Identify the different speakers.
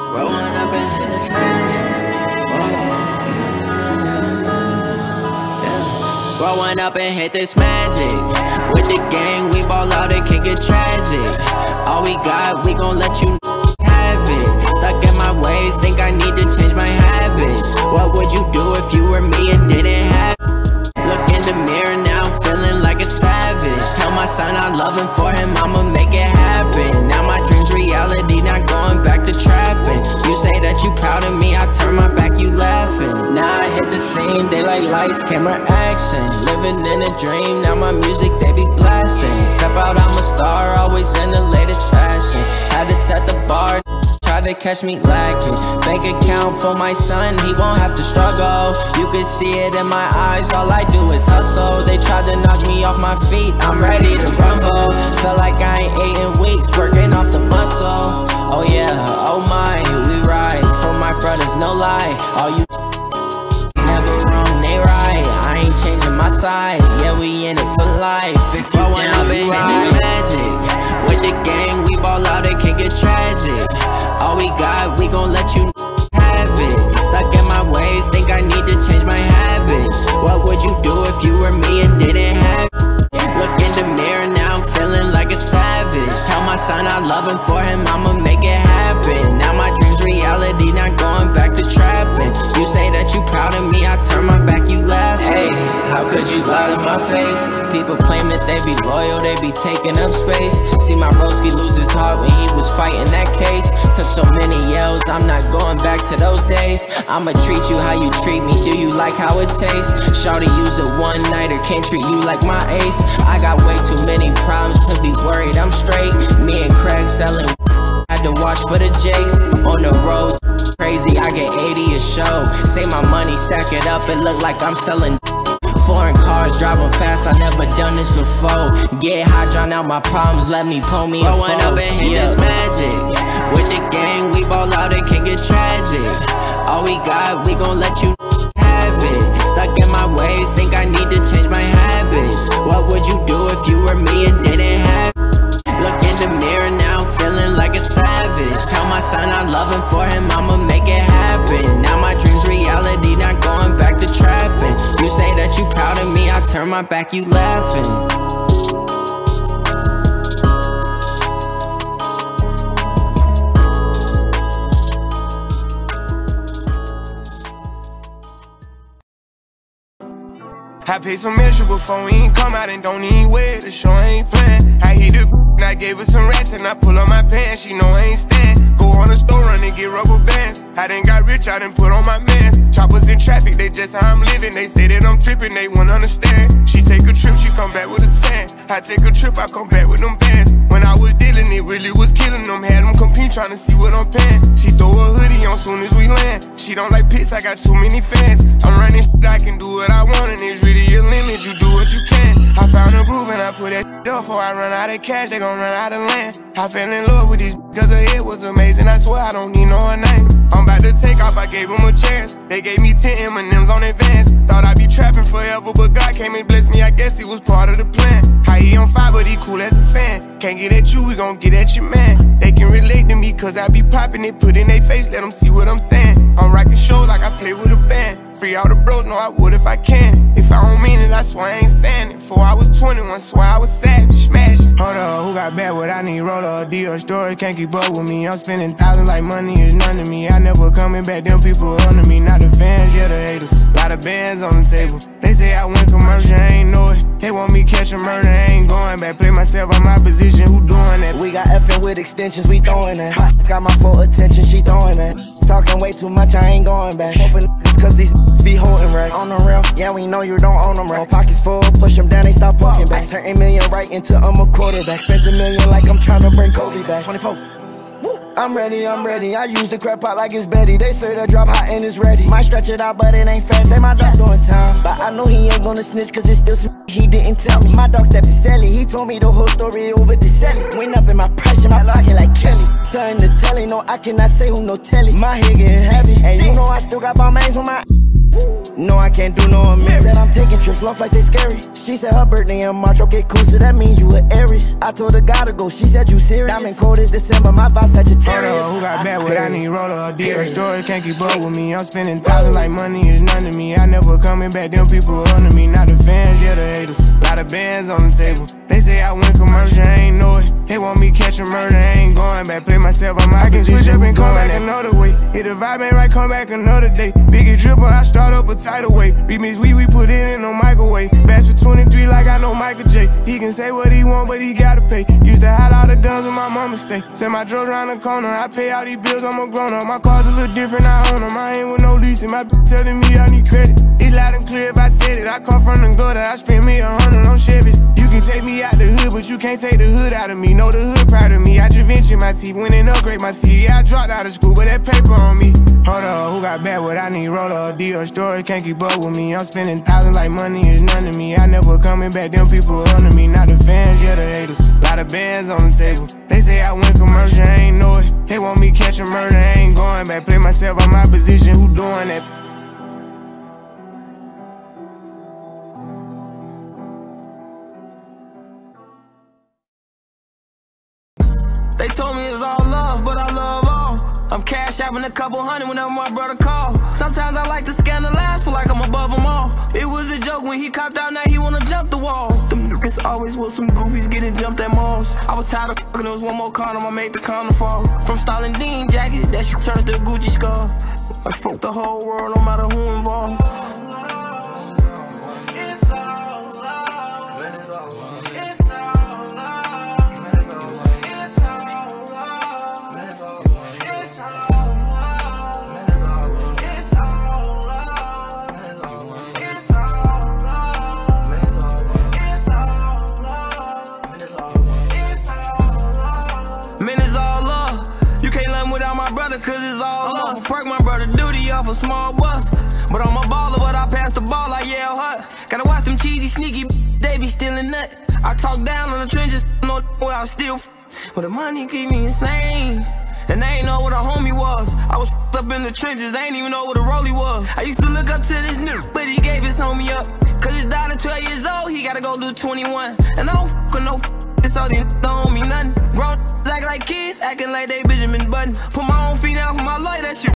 Speaker 1: Growing up and hit this magic. Growing up and hit this magic. With the gang, we ball out, it can get tragic. All we got, we gon' let you have it. Stuck in my ways, think I need to change my habits. What would you do if you were me and didn't have it? Look in the mirror now, I'm feeling like a savage. Tell my son I love him, for him I'ma make it happen. Now my dream's reality, not going back to trapping. You say that you proud of me, I turn my back, you laughing. Now I hit the scene, they like lights, camera, action. Living in a dream, now my music they be blasting. Step out, I'm a star, always in the latest fashion. Had to set the bar, try to catch me lacking. Bank account for my son, he won't have to struggle. You can see it in my eyes, all I do is hustle. They tried to knock me off my feet, I'm ready to rumble. Felt like I ain't ate in weeks, working off the muscle. Oh yeah, oh my, we ride for my brothers, no lie. All you never wrong, they right. I ain't changing my side, yeah, we in it for life. If you growing up and hit this magic. With the gang, we ball out, it can get tragic. All we got, we gon' let you have it. Stuck in my ways, think I need to change my habits. What would you do if you were me and didn't have it? Look in the mirror now, I'm feeling like a savage. Tell my son I love him, for him I'ma make it happen. Now my dream's reality, not going back to trapping. You say that you proud of me, I turn my back, you laugh. Hey, how could you lie to my face? People claim that they be loyal, they be taking up space. See my broski lose his heart when he was fighting that case. Took so many yells, I'm not going back to those days. I'ma treat you how you treat me, do you like how it tastes? Shawty use it one night or can't treat you like my ace. I got way too many problems to be worried, I'm straight. Me and Craig selling, had to watch for the jakes. On the road, crazy, I get 80 a show. Say my money, stack it up, it look like I'm selling. Foreign cars, driving fast, I never done this before. Get high, drown out my problems, let me pull me a phone. Growing up and hit this magic. With the gang, we ball out, it can get tragic. All we got, we gon' let you have it. Stuck in my ways, think I need to change my habits. What would you do if you were me and didn't have it? Look in the mirror now, I'm feeling like a savage. Tell my son I love him, for him I'ma make it happen. Now my dream's reality, not going back to trapping. You say that you proud of me, I turn my back, you laughing.
Speaker 2: I paid some extra before we ain't come out and don't even wear the show, I ain't playing. I hit the and I gave her some rats and I pull up my pants, she know I ain't stand. Go on the store run and get rubber bands. I done got rich, I done put on my mans. Choppers in traffic, they just how I'm living. They say that I'm tripping, they won't understand. She take a trip, she come back with a tan. I take a trip, I come back with them bands. When I was dealing, it really was killing them. Had them compete, trying to see what I'm paying. She throw a hoodie on soon as we land. She don't like piss, I got too many fans. I'm running shit, I can do what I want, and it's really a limit, you do what you can. I found a groove and I put that shit up. Before I run out of cash, they gon' run out of land. I fell in love with this cause her head was amazing. I swear I don't need no her name. I'm about to take off, I gave them a chance. They gave me 10 M&M's on advance. Thought I'd be trapping forever, but God came and blessed me. I guess it was part of the plan. How he on fire, but he cool as a fan. Can't get at you, we gon' get at your man. They can relate to me cause I be popping it. Put in they face, let them see what I'm saying. I'm rocking shows like I play with a band. Free all the bros, know I would if I can. If I don't mean it, I swear I ain't saying it. Before I was 21, swear I was savage, smashing. Hold up, who got bad what I need? Roller, deal, story, can't keep up with me. I'm spending thousands like money is none to me. I never coming back, them people under me. Not the fans, yeah, the haters. Lot of bands on the table. They say I went commercial, I ain't know it. They want me catch a murder, I ain't going back. Play myself on my position, who doing that?
Speaker 3: We got effing with extensions, we throwing that. Got my full attention, she throwing that. Talking way too much, I ain't going back. Hoping cause these be holding racks. On the real, yeah, we know you don't own them racks. Pockets full, push them down, they stop walking back. Turn $8 million right into I'm a quarterback. Spent $1 million like I'm trying to bring Kobe back. 24. I'm ready, I use the crap out like it's Betty. They say the drop hot and it's ready. Might stretch it out, but it ain't fast. Say my dog doing time, but I know he ain't gonna snitch cause it's still some he didn't tell me. My dog stepped to Sally, he told me the whole story over the Sally. Went up in my price in my pocket like Kelly. Done the telly, no I cannot say who no telly. My head getting heavy, and you know I still got my mains on my No, I can't do no amends. Said I'm taking trips, long flights, they scary. She said her birthday in March, okay, cool, so that means you an Aries. I told her gotta go, she said you serious. Diamond cold as December, my vibe Sagittarius.
Speaker 2: Who got bad what I need, roller or deal. Story can't keep up with me. I'm spending thousands like money is none to me. I never coming back, them people under me. Not the fans, yeah, the haters. Lot of bands on the table. They say I went commercial, I ain't know it. They want me catching murder, I ain't going back. Play myself on my I can switch up and come back another way. If the vibe ain't right, come back another day. Biggie dripper, I start up a tidal way. Remix we put it in no microwave. Bash for 23 like I know Michael J. He can say what he want, but he gotta pay. Used to hide all the guns when my mama stay. Send my drugs around the corner, I pay all these bills, I'm a grown up. My cars a little different, I own them. I ain't with no leasing, my bitch telling me I need credit. It's loud and clear if I said it. I come from the gutter, I spend me 100 on Chevys. You can take me out the hood, but you can't take the hood out of me. Know the hood proud of me. I just ventured my teeth, went and upgrade my teeth. Yeah, I dropped out of school, but that paper on me. Hold up, who got bad what I need? Roller or deal. Story can't keep up with me. I'm spending thousands like money is none to me. I never coming back, them people under me. Not the fans, yeah, the haters. Lot of bands on the table. They say I went commercial, I ain't know it. They want me catching murder, I ain't going back. Play myself on my position, who doing that?
Speaker 4: They told me it's all love, but I love all. I'm cash having a couple hundred whenever my brother call. Sometimes I like to scandalize, feel like I'm above them all. It was a joke when he copped out, now he wanna jump the wall. Them niggas always was some goofies getting jumped at malls. I was tired of fucking, there was one more condom, I made the condom fall. From Stalin Dean jacket, that shit turned to a Gucci scarf. I fuck the whole world, no matter who involved. Cause it's all love. Perk my brother duty off a small bus. But I'm a baller, but I pass the ball like Yale Hut. Gotta watch them cheesy, sneaky, they be stealing nut. I talk down on the trenches, no where I still but the money keep me insane. And I ain't know what a homie was. I was up in the trenches, I ain't even know what a rollie was. I used to look up to this nigga, but he gave his homie up. Cause his daughter 12 years old, he gotta go do 21. And I don't fuck with no so they don't owe me nothing. Grown act like kids, acting like they Benjamin Button. Put my own feet down for my life, that shit